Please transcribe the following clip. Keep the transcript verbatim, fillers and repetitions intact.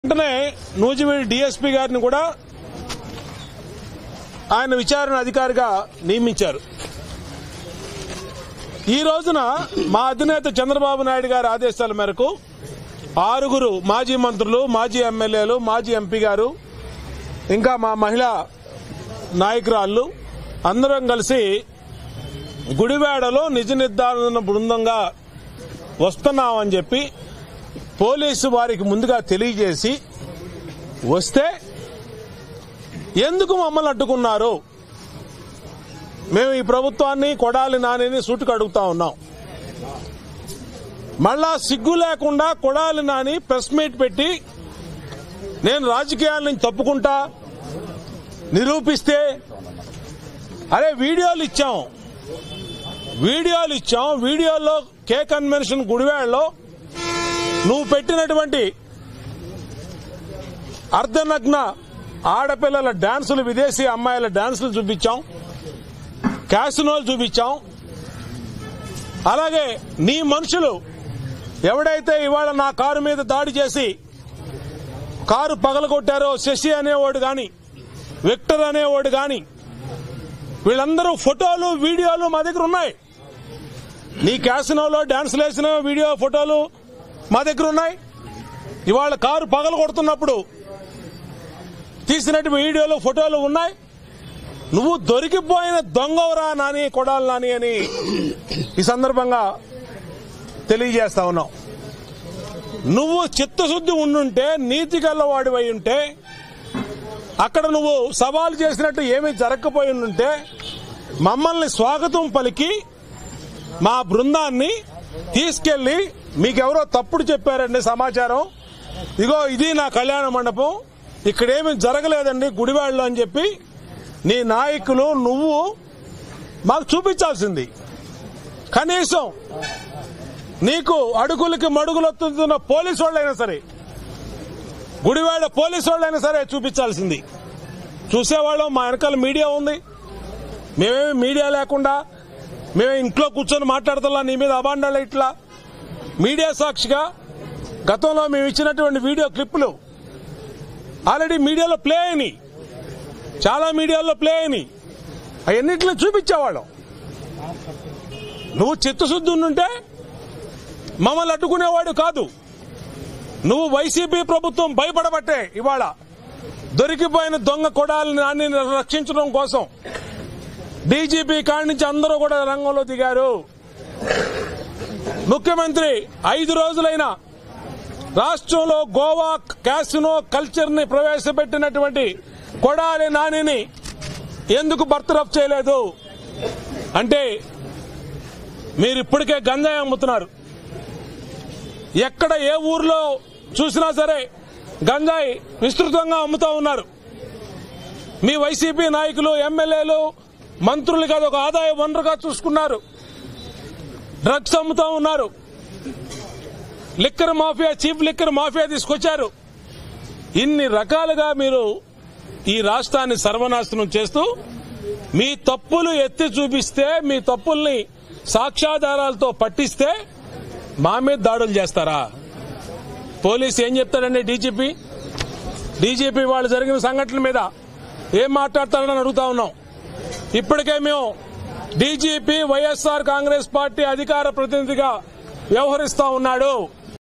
వెంటనే నూజివీడు డీఎస్పీ గారిని కూడా ఆయన విచారణ అధికారిగా నియమించారు. ఈ రోజున మా అధినేత చంద్రబాబు నాయుడు గారి ఆదేశాల మేరకు ఆరుగురు మాజీ మంత్రులు, మాజీ ఎమ్మెల్యేలు, మాజీ ఎంపీ గారు, ఇంకా మా మహిళా నాయకురాళ్లు అందరం కలిసి గుడివాడలో నిజ నిర్ధారణ బృందంగా వస్తున్నామని చెప్పి పోలీసు వారికి ముందుగా తెలియజేసి వస్తే ఎందుకు మమ్మల్ని అడ్డుకున్నారు? మేము ఈ ప్రభుత్వాన్ని, కొడాలి నానిని సూటికి అడుగుతా ఉన్నాం. మళ్ళా సిగ్గు లేకుండా కొడాలి నాని ప్రెస్ మీట్ పెట్టి నేను రాజకీయాల నుంచి తప్పుకుంటా నిరూపిస్తే, అరే వీడియోలు ఇచ్చాం వీడియోలు ఇచ్చాం వీడియోలో కే కన్వెన్షన్ గుడివాడలో నువ్వు పెట్టినటువంటి అర్ధనగ్న ఆడపిల్లల డాన్సులు, విదేశీ అమ్మాయిల డాన్సులు చూపించాం, క్యాసినోలు చూపించాం. అలాగే నీ మనుషులు ఎవడైతే ఇవాళ నా కారు మీద దాడి చేసి కారు పగలగొట్టారో, శశి అనేవాడు గాని, విక్టర్ అనేవాడు గాని, వీళ్ళందరూ ఫోటోలు, వీడియోలు మా దగ్గర ఉన్నాయి. నీ క్యాసినోలో డాన్సులు వేసిన వీడియో, ఫోటోలు మా దగ్గర ఉన్నాయి. ఇవాళ కారు పగలు కొడుతున్నప్పుడు తీసినట్టు వీడియోలు, ఫోటోలు ఉన్నాయి. నువ్వు దొరికిపోయిన దొంగవరా నాని, కొడాలి నాని అని ఈ సందర్భంగా తెలియజేస్తా ఉన్నావు. నువ్వు చిత్తశుద్ధి ఉండుంటే, నీతి గల్లవాడివై ఉంటే, అక్కడ నువ్వు సవాల్ చేసినట్టు ఏమీ జరగకపోయి ఉంటే మమ్మల్ని స్వాగతం పలికి మా బృందాన్ని తీసుకెళ్లి మీకెవరో తప్పుడు చెప్పారండి సమాచారం, ఇగో ఇది నా కళ్యాణ మండపం, ఇక్కడేమీ జరగలేదండి గుడివాడలో అని చెప్పి నీ నాయకులు, నువ్వు మాకు చూపించాల్సింది. కనీసం నీకు అడుగులకి మడుగులొత్తుతున్న పోలీసు వాళ్ళైనా సరే, గుడివాడ పోలీసు వాళ్ళైనా సరే చూపించాల్సింది. చూసేవాళ్ళం, మా వెనకాల మీడియా ఉంది. మేమేమి మీడియా లేకుండా మేమే ఇంట్లో కూర్చొని మాట్లాడతా నీ మీద అబాండాలు ఇట్లా మీడియా సాక్షిగా గతంలో మేము ఇచ్చినటువంటి వీడియో క్లిప్పులు ఆల్రెడీ మీడియాలో ప్లే అయినాయి, చాలా మీడియాలో ప్లే అయినాయి. అవన్నింటినీ చూపించేవాళ్ళం. నువ్వు చిత్తశుద్ధి ఉంటే మమ్మల్ని అడ్డుకునేవాడు కాదు. నువ్వు వైసీపీ ప్రభుత్వం భయపడబట్టే ఇవాళ దొరికిపోయిన దొంగ కొడాలి నాని రక్షించడం కోసం డీజీపీ కాడి నుంచి అందరూ కూడా రంగంలో దిగారు. ముఖ్యమంత్రి ఐదు రోజులైన రాష్ట్రంలో గోవా క్యాసినో కల్చర్ ని ప్రవేశపెట్టినటువంటి కొడాలి నానిని ఎందుకు బర్తరఫ్ చేయలేదు అంటే, మీరు ఇప్పటికే గంజాయి అమ్ముతున్నారు. ఎక్కడ ఏ ఊర్లో చూసినా సరే గంజాయి విస్తృతంగా అమ్ముతా ఉన్నారు. మీ వైసీపీ నాయకులు, ఎమ్మెల్యేలు, మంత్రులుగా ఒక ఆదాయ వనరుగా చూసుకున్నారు. డ్రగ్స్ అమ్ముతా ఉన్నారు. Liquor mafia, chief liquor mafia తీసుకొచ్చారు. ఇన్ని రకాలుగా మీరు ఈ రాష్ట్రాన్ని సర్వనాశనం చేస్తూ మీ తప్పులు ఎత్తి చూపిస్తే, మీ తప్పుల్ని సాక్ష్యాధారాలతో పట్టిస్తే మా మీద దాడులు చేస్తారా? పోలీసు ఏం చెప్తాడండి? డీజీపీ డీజీపీ వాళ్ళు జరిగిన సంఘటనల మీద ఏం మాట్లాడతారని అడుగుతా ఉన్నాం. ఇప్పటికే మేము డీజీపీ వైఎస్ఆర్ కాంగ్రెస్ పార్టీ అధికార ప్రతినిధిగా వ్యవహరిస్తా ఉన్నాడు.